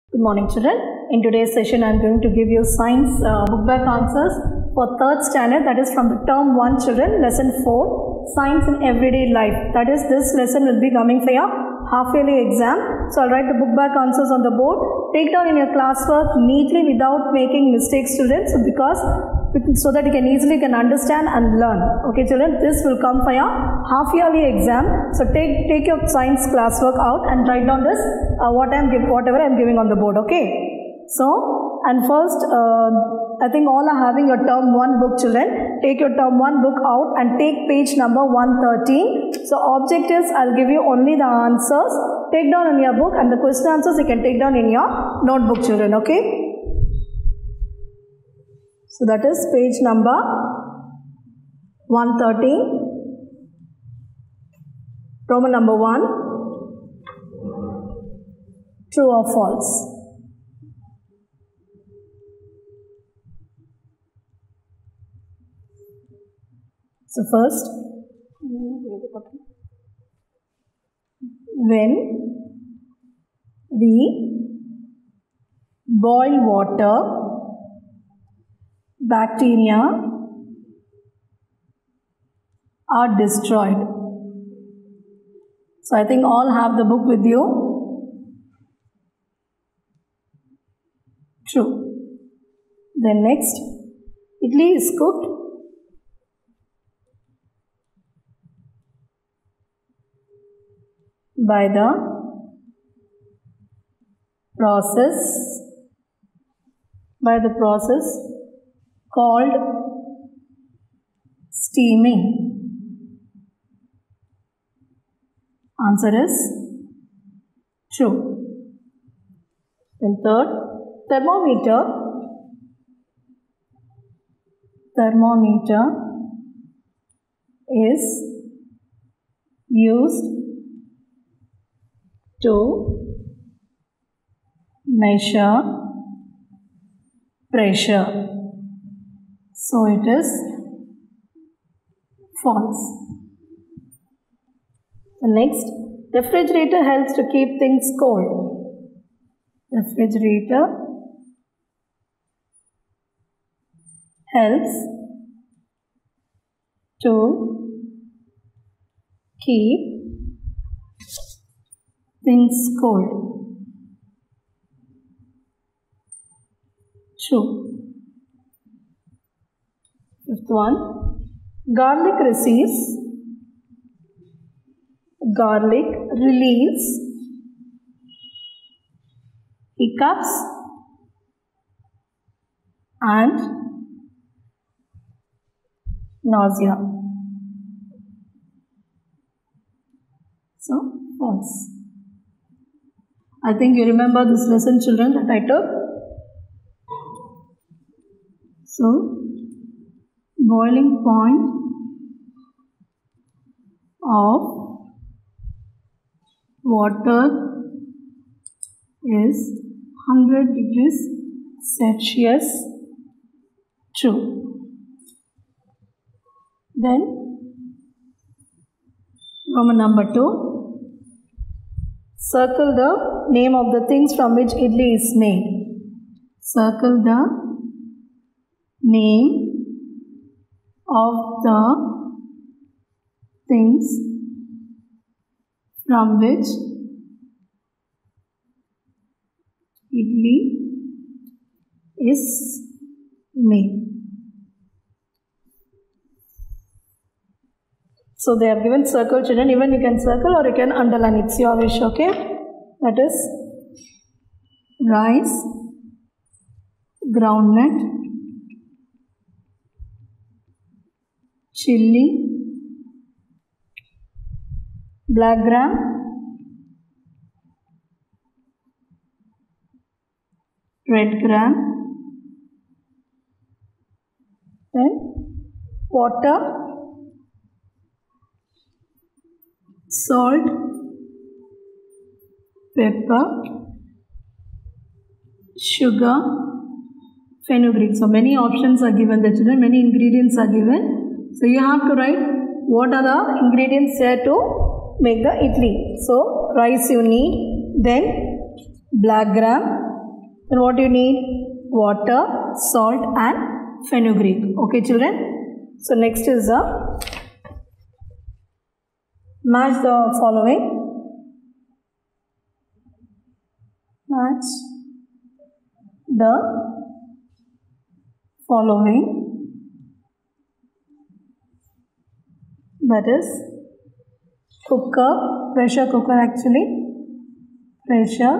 Good morning, children. In today's session, I am going to give you science book back answers for 3rd standard, that is from the term 1 children, lesson 4, science in everyday life. That is, this lesson will be coming for your half-yearly exam. So, I'll write the book back answers on the board. Take down in your classwork neatly without making mistakes, children, so that you can easily understand and learn. Okay, children, this will come for your half-yearly exam. So, take your science classwork out and write down this whatever I am giving on the board. Okay. So, and first, I think all are having your term 1 book, children. Take your term 1 book out and take page number 113. So, objectives, I'll give you only the answers. Take down in your book, and the question answers you can take down in your notebook, children. Okay. So, that is page number 113. Roman number 1. True or false? So, first, when we boil water, bacteria are destroyed. So, I think all have the book with you. True. Then next, idli is cooked by the process called steaming. Answer is true. Then third, thermometer is used to measure pressure. So, it is false. The next, refrigerator helps to keep things cold. Refrigerator helps to keep things cold. True. Fifth one, garlic relieves hiccups and nausea. So, false. I think you remember this lesson, children, that I took. So, boiling point of water is 100 degrees Celsius. True. Then, Roman number 2. Circle the name of the things from which idli is made. Circle the name of the things from which idli is made. So, they have given circle, children. Even you can circle or you can underline. It's your wish, okay? That is rice, groundnut, chilli, black gram, red gram, then water, salt, pepper, sugar, fenugreek. So, many options are given, the children, many ingredients are given. So, you have to write what are the ingredients here to make the idli. So, rice you need, then black gram, Then what do you need? Water, salt and fenugreek. Okay children. So next is match the following. Match the following. That is cooker, pressure cooker actually, pressure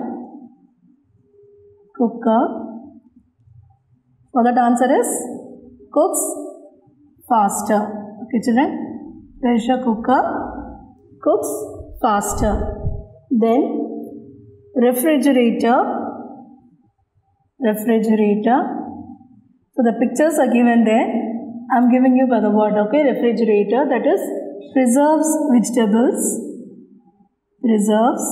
cooker. So that answer is cooks faster. Okay children, pressure cooker cooks faster. Then refrigerator. So the pictures are given there. I am giving you by the word, okay? Refrigerator, that is preserves vegetables. Preserves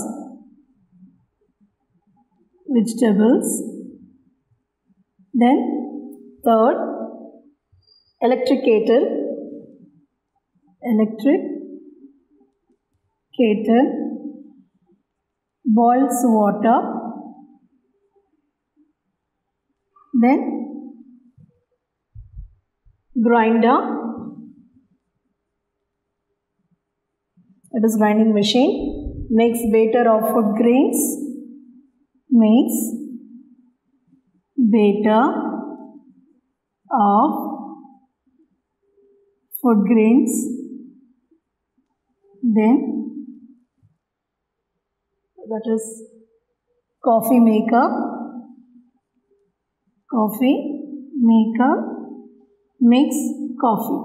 vegetables. Then third, electric kettle. Electric kettle boils water. Then grinder, that is grinding machine, makes batter of food grains. Makes batter of food grains. Then that is coffee maker. Coffee maker makes coffee.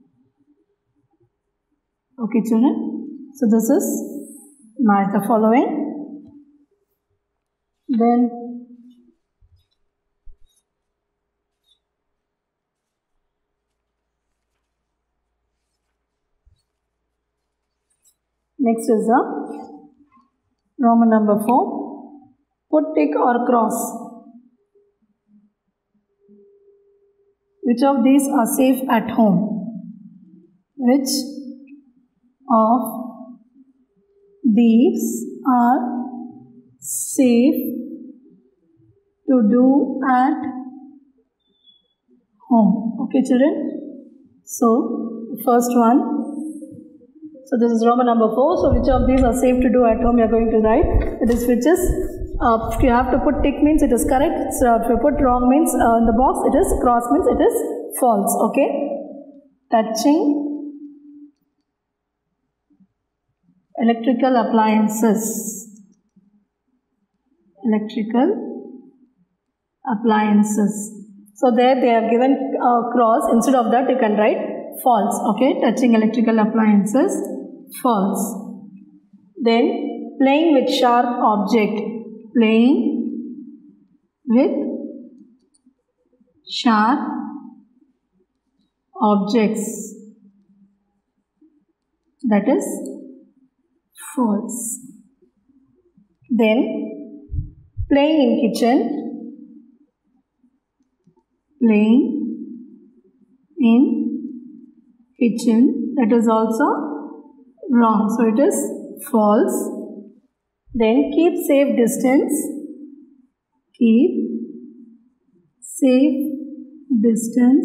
Okay children. So this is match the following. Then next is Roman number 4. Put tick or cross. Which of these are safe at home? Which of these are safe to do at home? Okay children. So first one. So this is Roman number 4. So which of these are safe to do at home? You are going to write. It is which is. If you have to put tick means it is correct. So if you put wrong means in the box it is, cross means it is false. Okay. Touching electrical appliances. Electrical appliances. So there they have given cross. Instead of that you can write false. Okay. Touching electrical appliances. False. Then playing with sharp object. Playing with sharp objects. That is false. Then playing in kitchen. Playing in kitchen. That is also wrong. So it is false. Then keep safe distance. Keep safe distance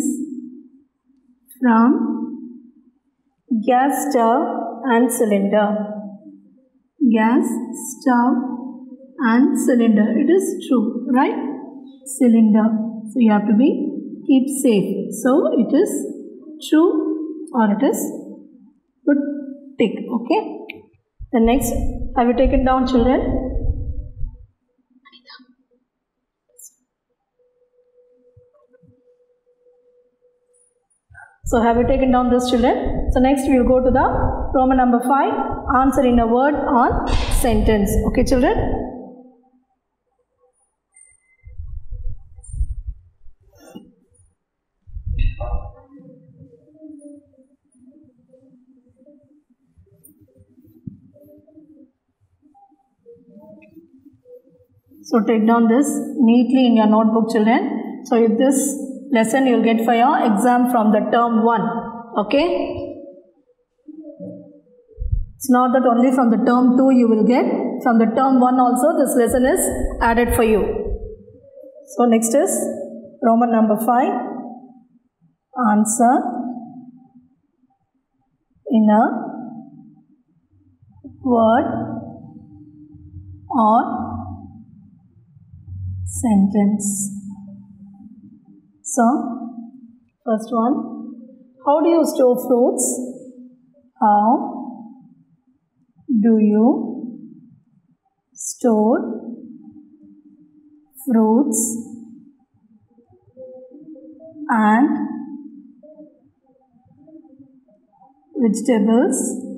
from gas stove and cylinder. Gas stove and cylinder. It is true, right? Cylinder. So you have to be keep safe. So it is true or it is put tick. Okay. The next, have you taken down children? So have you taken down this children? So next we will go to the Roman number 5. Answer in a word on sentence. Okay children? So take down this neatly in your notebook children. So if this lesson you will get for your exam from the term 1. Okay. It's not that only from the term 2 you will get. From the term 1 also this lesson is added for you. So next is Roman number 5. Answer in a word or sentence. So first one, how do you store fruits? How do you store fruits and vegetables?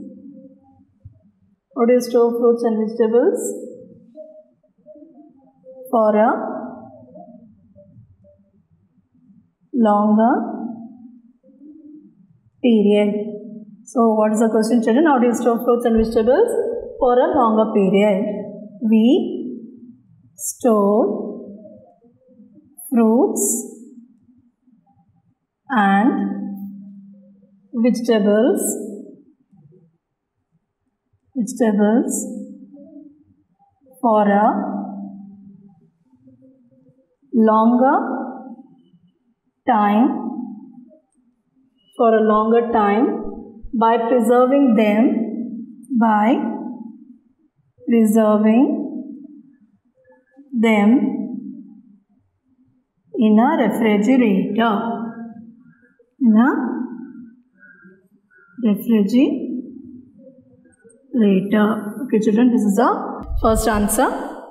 How do you store fruits and vegetables? For a longer period. So what is the question, children? How do you store fruits and vegetables for a longer period? We store fruits and vegetables for a longer time by preserving them in a refrigerator. Okay, children, this is the first answer.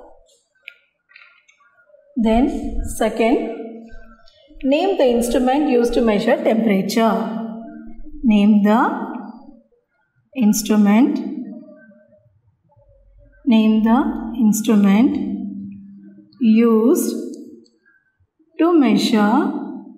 Then second, name the instrument used to measure temperature. Name the instrument used to measure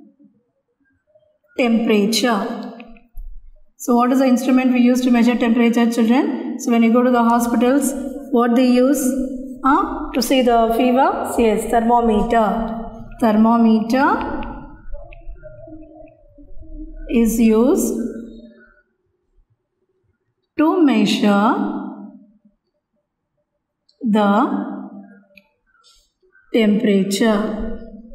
temperature. So what is the instrument we use to measure temperature, children? So when you go to the hospitals, what they use to see the fever? Yes, thermometer. Thermometer is used to measure the temperature.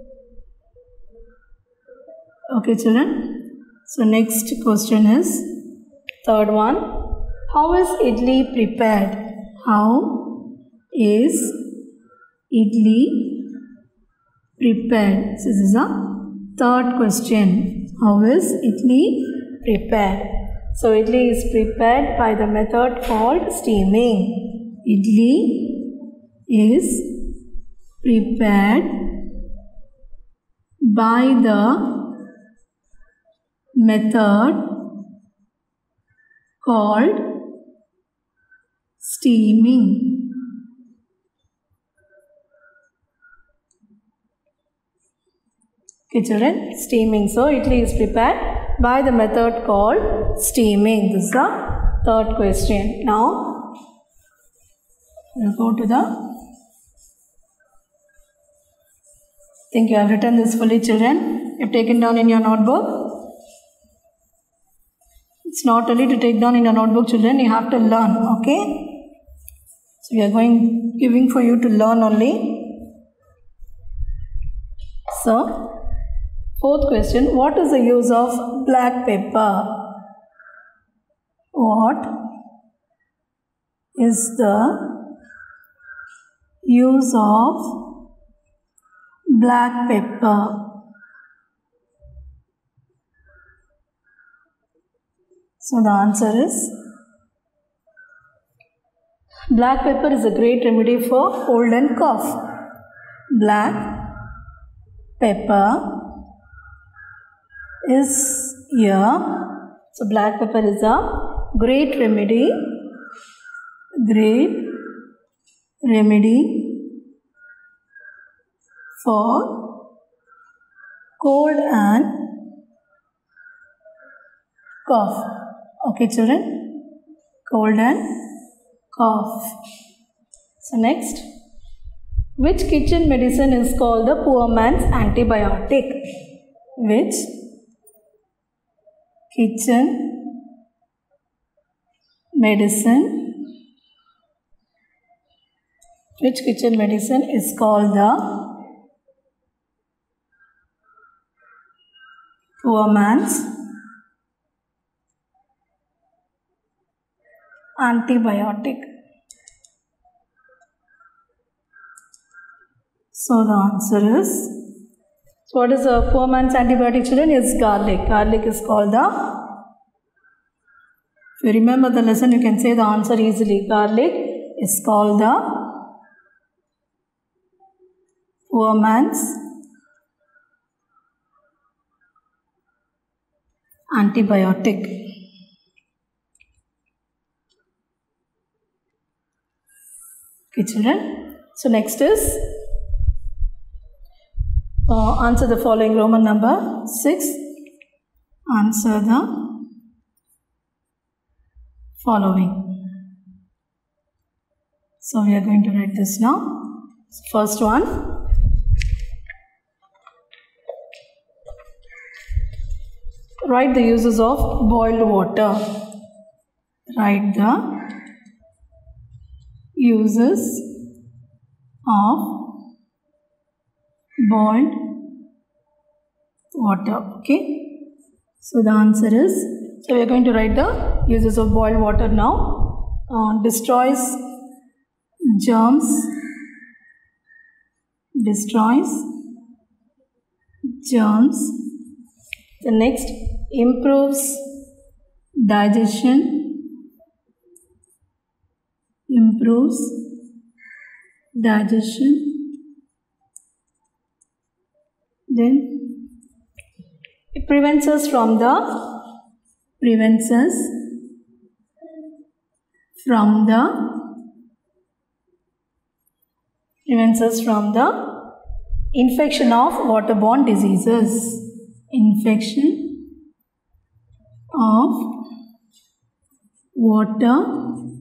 Okay, children. So next question is third one. How is idli prepared? How is idli prepared? So this is a third question. How is idli prepared? So idli is prepared by the method called steaming. Idli is prepared by the method called steaming. Okay, children, steaming. So idli is prepared by the method called steaming. This is the third question. Now we'll go to the. I think you have written this fully, children. You have taken down in your notebook. It's not only to take down in your notebook, children. You have to learn. Okay. So we are giving for you to learn only. So fourth question, what is the use of black pepper? What is the use of black pepper? So the answer is black pepper is a great remedy for cold and cough. Black pepper is here. So black pepper is a great remedy for cold and cough. Okay, children, cold and cough. So next, which kitchen medicine is called the poor man's antibiotic? Which kitchen medicine is called the poor man's antibiotic. So the answer is, so what is a poor man's antibiotic, children? Is garlic. Garlic is called the, if you remember the lesson, you can say the answer easily. Garlic is called the poor man's antibiotic. Okay, children. So next is answer the following. Roman number 6. Answer the following. So we are going to write this now. First one. Write the uses of boiled water. Write the uses of boiled water. Okay. So the answer is, so we are going to write the uses of boiled water now. Destroys germs. Destroys germs. The next, improves digestion. Improves digestion. Then it prevents us from the infection of waterborne diseases. Infection of waterborne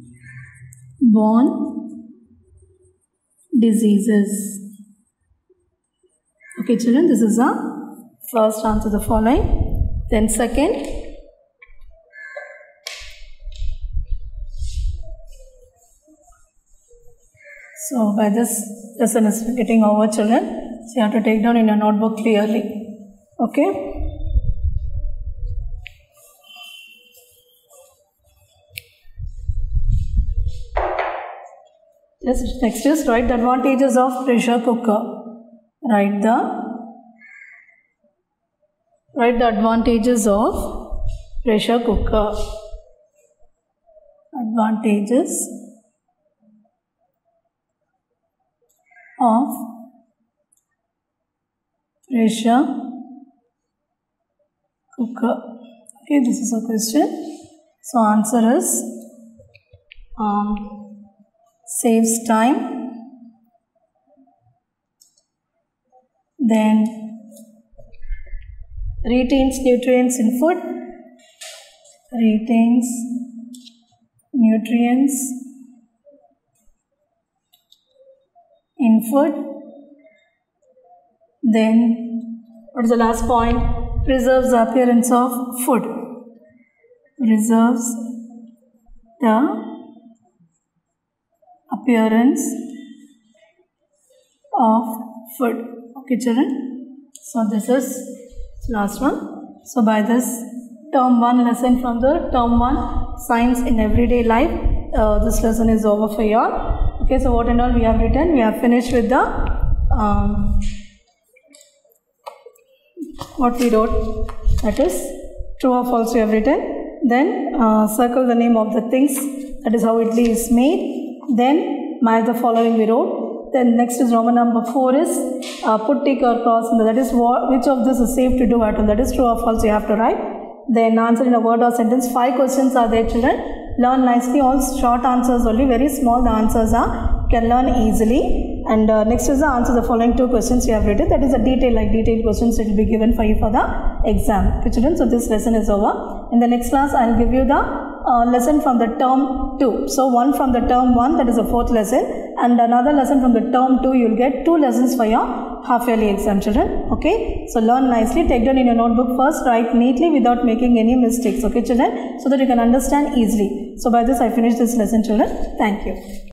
diseases. Okay, children, this is the first answer the following. Then second, so by this lesson is getting over, children. So you have to take down in your notebook clearly. Okay. Yes, next is write the advantages of pressure cooker. Write the advantages of pressure cooker. Advantages of pressure cooker. Okay, this is a question. So answer is saves time. Then retains nutrients in food. Retains nutrients in food. Then what is the last point? Preserves the appearance of food. Preserves the appearance of food. Okay, children. So this is last one. So by this term 1 lesson from the term 1 science in everyday life, this lesson is over for you all. Okay, so what and all we have written, we have finished with the what we wrote, that is true or false we have written. Then circle the name of the things, that is how idli is made. Then match the following we wrote. Then next is Roman number 4 is put tick or cross, that is which of this is safe to do at all, that is true or false you have to write. Then answer in a word or sentence. 5 questions are there, children. Learn nicely, all short answers only, very small the answers are, can learn easily. And next is the answer the following 2 questions you have written, that is a detailed questions it will be given for you for the exam. Okay, children, so this lesson is over. In the next class I will give you the lesson from the term 2. So one from the term 1, that is the 4th lesson, and another lesson from the term 2. You will get 2 lessons for your half yearly exam, children. Okay, so learn nicely, take down in your notebook first, write neatly without making any mistakes. Okay, children, so that you can understand easily. So by this I finish this lesson, children. Thank you.